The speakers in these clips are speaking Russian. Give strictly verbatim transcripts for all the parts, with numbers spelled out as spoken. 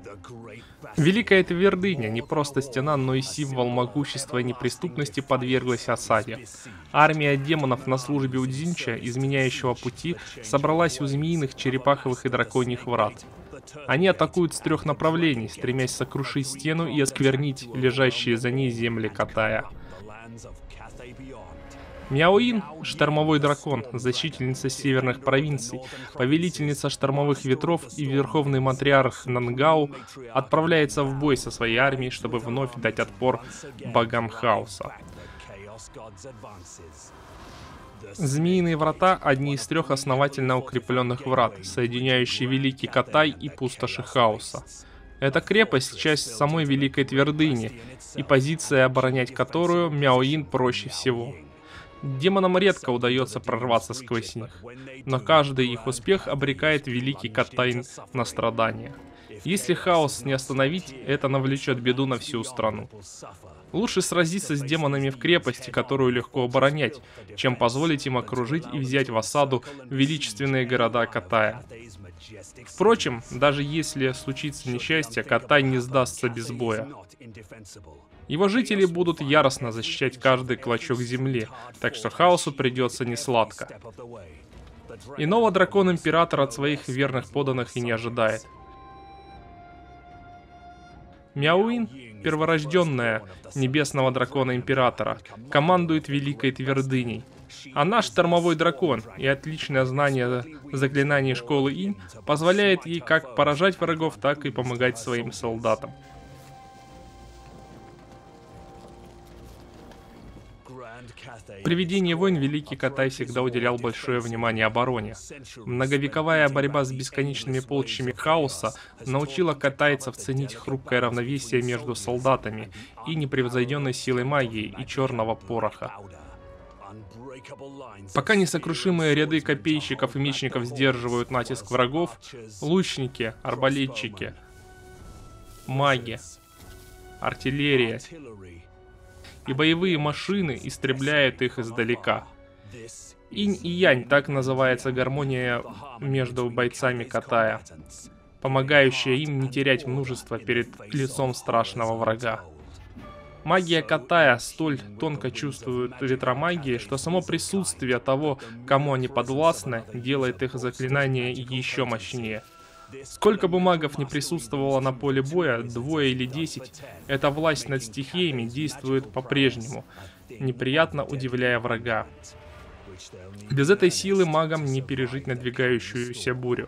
Великая твердыня, не просто стена, но и символ могущества и неприступности, подверглась осаде. Армия демонов на службе у Дзинча, изменяющего пути, собралась у змеиных, черепаховых и драконьих врат. Они атакуют с трех направлений, стремясь сокрушить стену и осквернить лежащие за ней земли Катая. Мяоин, штормовой дракон, защитительница северных провинций, повелительница штормовых ветров и верховный матриарх Нангау, отправляется в бой со своей армией, чтобы вновь дать отпор богам хаоса. Змеиные врата – одни из трех основательно укрепленных врат, соединяющие Великий Катай и пустоши хаоса. Эта крепость – часть самой Великой Твердыни, и позиция, оборонять которую Мяоин проще всего. Демонам редко удается прорваться сквозь них, но каждый их успех обрекает Великий Катай на страдания. Если хаос не остановить, это навлечет беду на всю страну. Лучше сразиться с демонами в крепости, которую легко оборонять, чем позволить им окружить и взять в осаду величественные города Катая. Впрочем, даже если случится несчастье, Катай не сдастся без боя. Его жители будут яростно защищать каждый клочок земли, так что хаосу придется несладко. Иного дракон-император от своих верных подданных и не ожидает. Мяоин, перворожденная небесного дракона-императора, командует Великой Твердыней. Она штормовой дракон, и отличное знание заклинаний школы Инь позволяет ей как поражать врагов, так и помогать своим солдатам. При ведении войн Великий Катай всегда уделял большое внимание обороне. Многовековая борьба с бесконечными полчищами хаоса научила катайцев ценить хрупкое равновесие между солдатами и непревзойденной силой магии и черного пороха. Пока несокрушимые ряды копейщиков и мечников сдерживают натиск врагов, лучники, арбалетчики, маги, артиллерия и боевые машины истребляют их издалека. Инь и Янь — так называется гармония между бойцами Катая, помогающая им не терять мужество перед лицом страшного врага. Магия Катая столь тонко чувствует ветра магии, что само присутствие того, кому они подвластны, делает их заклинания еще мощнее. Сколько бы магов не присутствовало на поле боя, двое или десять, эта власть над стихиями действует по-прежнему, неприятно удивляя врага. Без этой силы магам не пережить надвигающуюся бурю.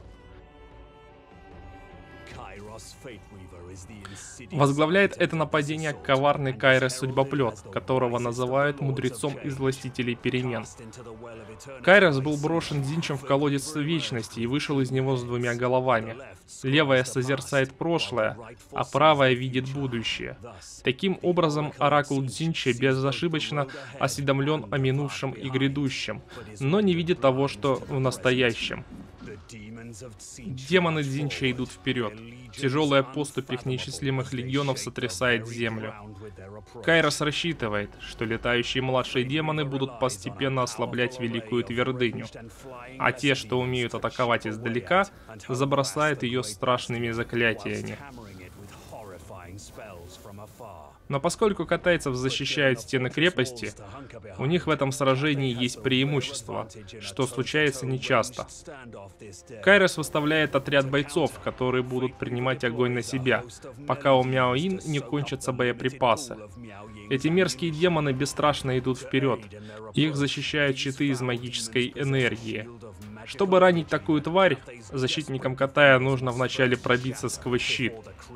Возглавляет это нападение коварный Кайрос Судьбоплет, которого называют мудрецом из властителей перемен. Кайрос был брошен Дзинчем в колодец вечности и вышел из него с двумя головами. Левая созерцает прошлое, а правая видит будущее. Таким образом, оракул Дзинча безошибочно осведомлен о минувшем и грядущем, но не видит того, что в настоящем. Демоны Дзинча идут вперед. Тяжелая поступь их неисчислимых легионов сотрясает землю. Кайрос рассчитывает, что летающие младшие демоны будут постепенно ослаблять Великую Твердыню, а те, что умеют атаковать издалека, забросают ее страшными заклятиями. Но поскольку катайцев защищают стены крепости, у них в этом сражении есть преимущество, что случается нечасто. Кайрос выставляет отряд бойцов, которые будут принимать огонь на себя, пока у Мяоин не кончатся боеприпасы. Эти мерзкие демоны бесстрашно идут вперед. Их защищают щиты из магической энергии. Чтобы ранить такую тварь, защитникам Катая нужно вначале пробиться сквозь щит.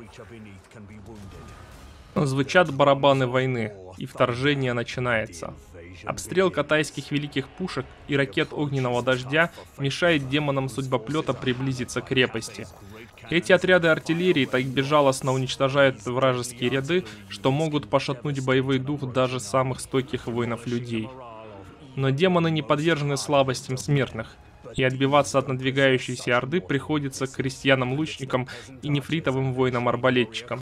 Звучат барабаны войны, и вторжение начинается. Обстрел катайских великих пушек и ракет огненного дождя мешает демонам Судьбоплета приблизиться к крепости. Эти отряды артиллерии так безжалостно уничтожают вражеские ряды, что могут пошатнуть боевой дух даже самых стойких воинов-людей. Но демоны не подвержены слабостям смертных, и отбиваться от надвигающейся орды приходится крестьянам-лучникам и нефритовым воинам-арбалетчикам.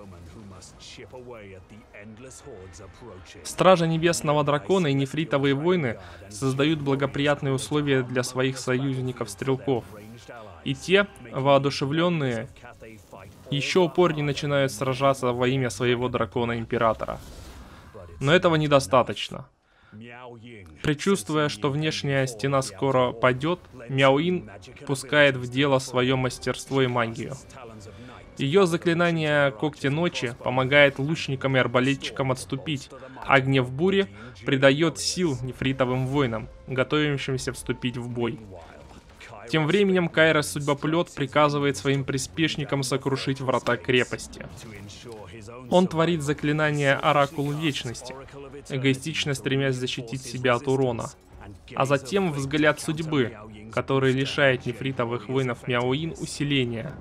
Стража Небесного Дракона и нефритовые войны создают благоприятные условия для своих союзников-стрелков. И те, воодушевленные Еще упорнее начинают сражаться во имя своего дракона-императора. Но этого недостаточно. Предчувствуя, что внешняя стена скоро падет, Мяоин пускает в дело свое мастерство и магию. Ее заклинание «Когти ночи» помогает лучникам и арбалетчикам отступить, а гнев бури придает сил нефритовым воинам, готовящимся вступить в бой. Тем временем Кайрос Судьбоплет приказывает своим приспешникам сокрушить врата крепости. Он творит заклинание Оракул Вечности, эгоистично стремясь защитить себя от урона. А затем взгляд судьбы, который лишает нефритовых воинов Мяоин усиления.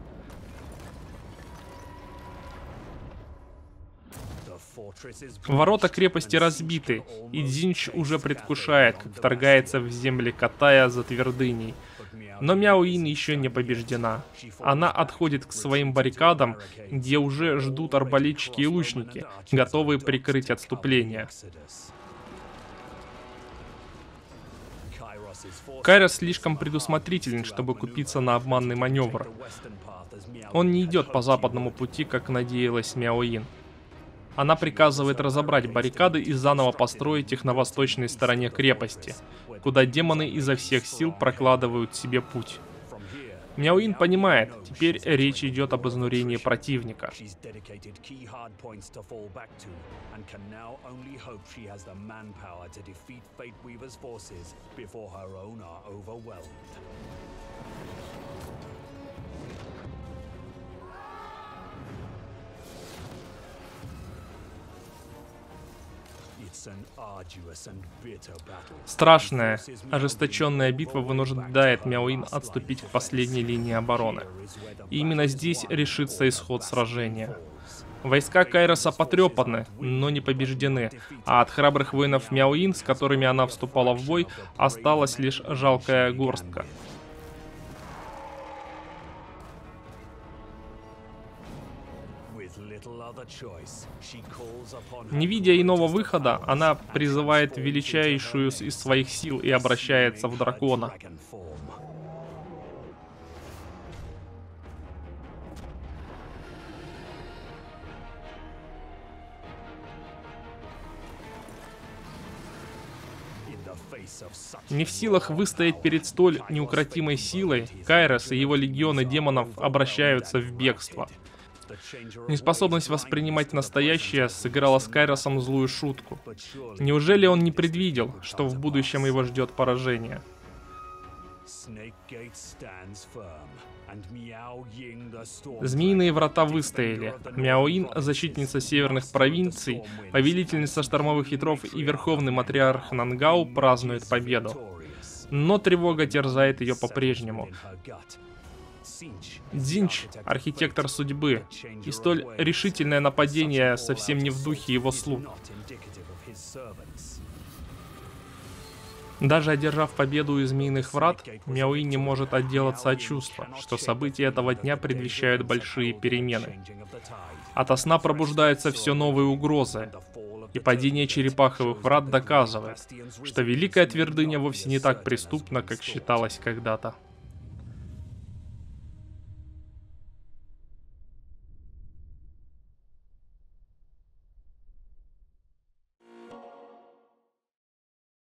Ворота крепости разбиты, и Дзинч уже предвкушает, как вторгается в земли Катая за твердыней. Но Мяоин еще не побеждена. Она отходит к своим баррикадам, где уже ждут арбалетчики и лучники, готовые прикрыть отступление. Кайрос слишком предусмотрителен, чтобы купиться на обманный маневр. Он не идет по западному пути, как надеялась Мяоин. Она приказывает разобрать баррикады и заново построить их на восточной стороне крепости, куда демоны изо всех сил прокладывают себе путь. Мяоин понимает, теперь речь идет об изнурении противника. Страшная, ожесточенная битва вынуждает Мяоин отступить к последней линии обороны. И именно здесь решится исход сражения. Войска Кайроса потрепаны, но не побеждены, а от храбрых воинов Мяоин, с которыми она вступала в бой, осталась лишь жалкая горстка. Не видя иного выхода, она призывает величайшую из своих сил и обращается в дракона. Не в силах выстоять перед столь неукротимой силой, Кайрос и его легионы демонов обращаются в бегство. Неспособность воспринимать настоящее сыграла с Кайросом злую шутку. Неужели он не предвидел, что в будущем его ждет поражение? Змеиные врата выстояли. Мяоин, защитница северных провинций, повелительница штормовых ветров и верховный матриарх Нангау празднует победу. Но тревога терзает ее по-прежнему. Дзинч, архитектор судьбы, и столь решительное нападение совсем не в духе его слуг. Даже одержав победу у Змеиных врат, Мяоин не может отделаться от чувства, что события этого дня предвещают большие перемены. Ото сна пробуждаются все новые угрозы, и падение Черепаховых врат доказывает, что Великая Твердыня вовсе не так преступна, как считалось когда-то.